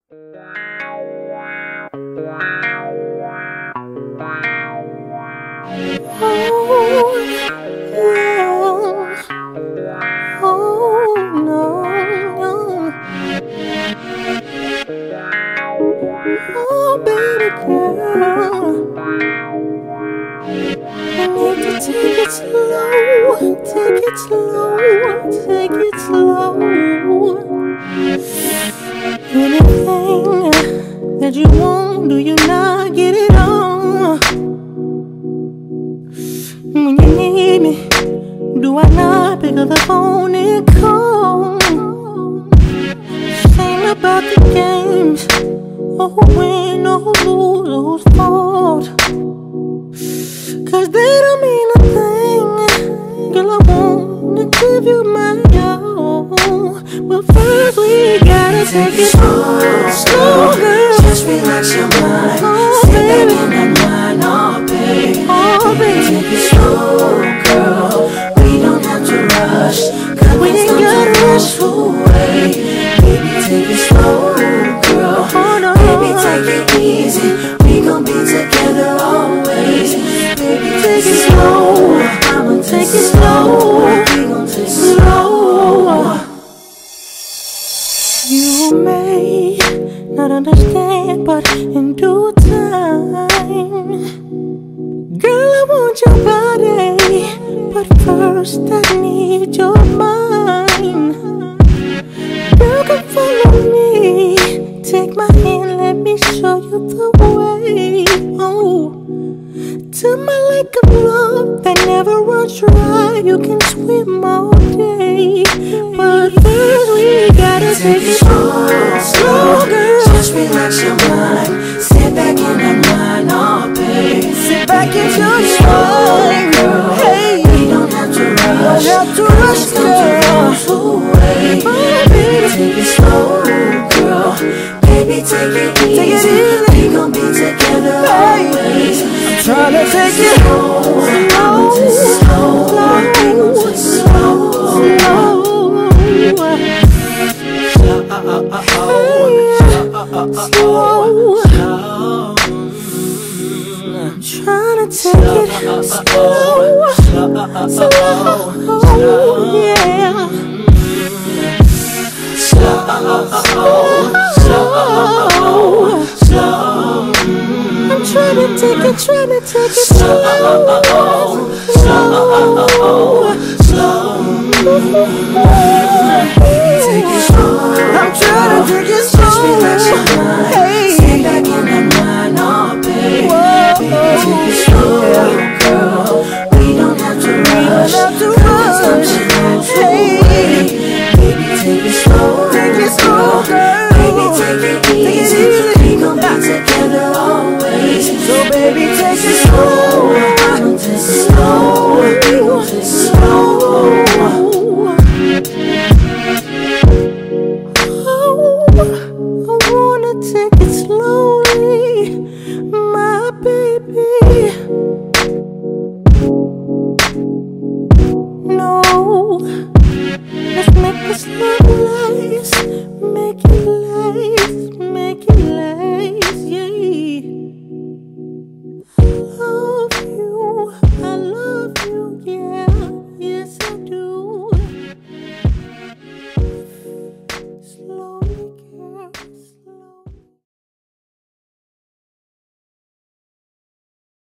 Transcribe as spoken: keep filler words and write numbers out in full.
Oh, baby girl, I need to take it slow, take it slow, take it slow. Anything that you want, do you not get it on? When you need me, do I not pick up the phone and call? This ain't about the games, or who win, or who lose, or who's fault. Cause they don't mean a thing. Girl, I wanna give you my all, but first we gotta take it slow, slow, girl. Just relax your mind, oh, sit baby. back and unwind, oh baby. Oh, baby. Take it slow, girl. We don't have to rush, cause We it's ain't not gotta to rush. rush away. Baby, take it slow, girl. Hold on. Baby, take it easy. We gon' be together always. Baby, take it slow. I'ma Take it slow. We gon' take it slow. You may not understand, but in due time, girl, I want your body, but first I need your mind. Girl, come follow me, take my hand, let me show you the way. Oh, to my lake of love that never runs dry. You can swim all day, but first we gotta take it slow, slow, girl. Just relax your mind, sit back and unwind, oh baby. Sit back and enjoy your mind, girl. Hey, We don't have to rush, don't have to rush, girl. away. Oh, baby. Take it slow, girl. Baby, take it easy. Take it easy. We gon' be together Hey. always. Tryna take it slow, slow, slow, slow, slow, slow, slow. Tryna take it slow, slow, yeah. Slow, slow. I'm tryna take it, tryna take it slow, slow, slow. Take it slow. I'm tryna take it slow.